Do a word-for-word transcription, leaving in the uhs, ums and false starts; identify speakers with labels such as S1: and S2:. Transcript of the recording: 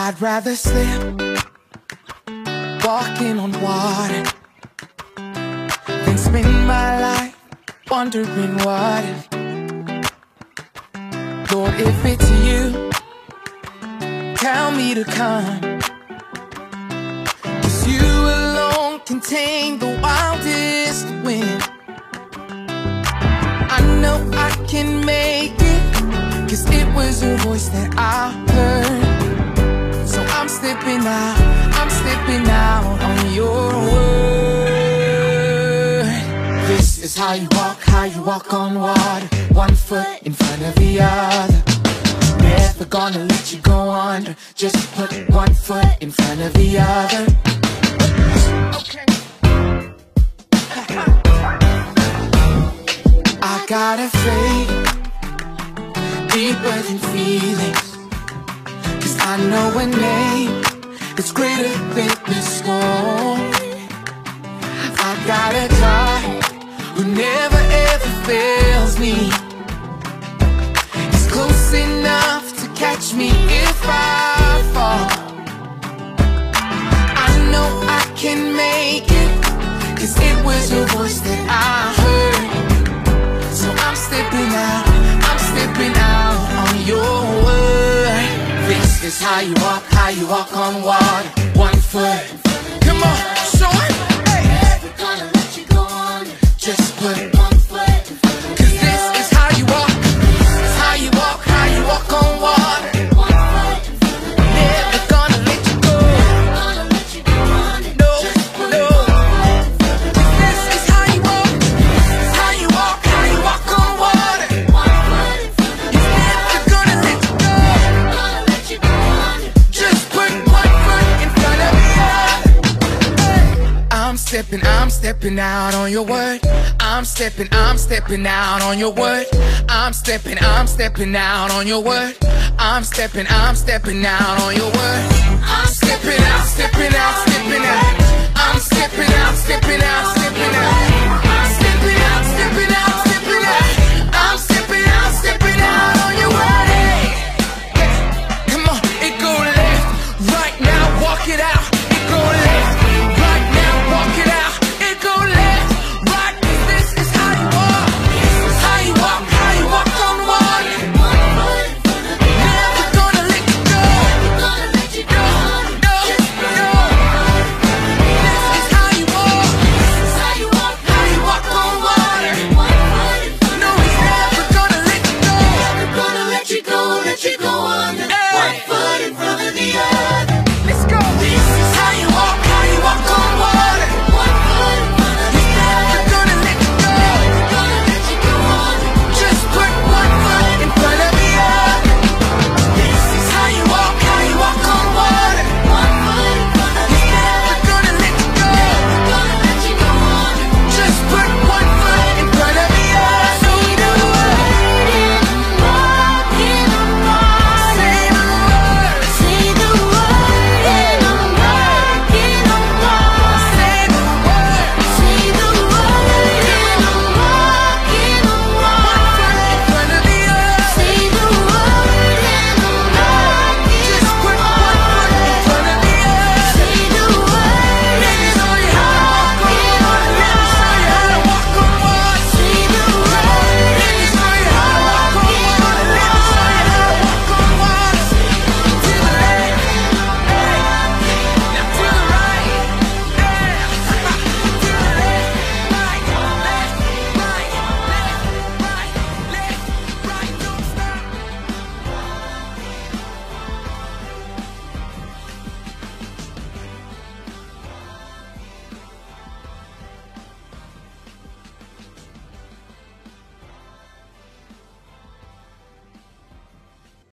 S1: I'd rather slip walking on water than spend my life wondering what if. Lord, if it's you, tell me to come, 'cause you alone can tame the wildest wind. I know I can make it, 'cause it was your voice that I heard. So I'm stepping out, I'm stepping out on your word. This is how you walk, how you walk on water, one foot in front of the other. Never gonna let you go under, just put one foot in front of the other. Okay. I got a faith deeper than feelings, 'cause I know a name that's greater than the storm. I got a God who never ever fails me. He's close enough to catch me if I fall. I know I can make it, 'cause it was your voice that I heard. So I'm stepping out, I'm stepping out on your word. This is how you walk, how you walk on water, one foot. Come on, show it. Hey. Never gonna let you go on, just put one foot in front of the other. 'Cause this is how you walk, it's how you walk, how you walk on water. One foot in front of the other. Never gonna let you go, never gonna let you go on. No, no. 'Cause this is how you walk, it's how you walk, how you walk on water. One foot in front of the other. Never gonna let you go, never gonna let you go on. Just put one foot in front of the other. I'm stepping, I'm stepping out on your word. I'm stepping, I'm stepping out on your word. I'm stepping, I'm stepping out on your word. I'm stepping, I'm stepping out on your word. I'm stepping out, stepping out, stepping out. I'm stepping out, stepping out, stepping out.